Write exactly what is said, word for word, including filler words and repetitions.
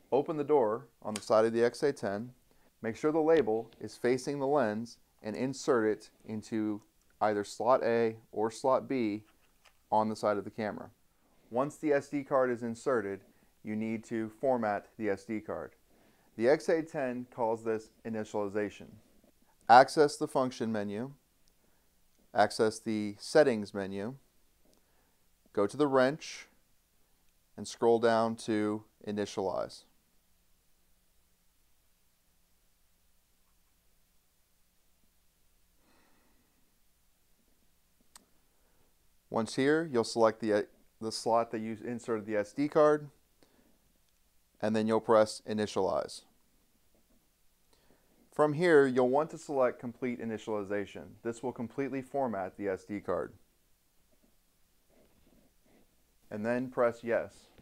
Open the door on the side of the X A ten, make sure the label is facing the lens, and insert it into either slot A or slot B on the side of the camera. Once the S D card is inserted, you need to format the S D card. The X A ten calls this initialization. Access the function menu, access the settings menu, go to the wrench, and scroll down to initialize. Once here, you'll select the, the slot that you inserted the S D card, and then you'll press initialize. From here, you'll want to select complete initialization. This will completely format the S D card. And then press yes.